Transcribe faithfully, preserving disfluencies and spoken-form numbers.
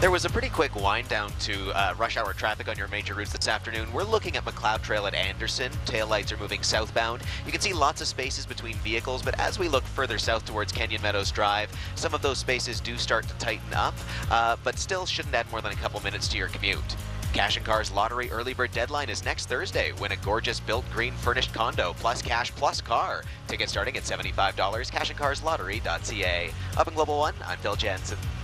There was a pretty quick wind down to uh, rush hour traffic on your major routes this afternoon. We're looking at McLeod Trail at Anderson. Taillights are moving southbound. You can see lots of spaces between vehicles, but as we look further south towards Kenyon Meadows Drive, some of those spaces do start to tighten up, uh, but still shouldn't add more than a couple minutes to your commute. Cash and Car's lottery early bird deadline is next Thursday. Win a gorgeous built green furnished condo plus cash plus car. Tickets starting at seventy-five dollars. cash and cars lottery dot c a. Up in Global One, I'm Phil Jensen.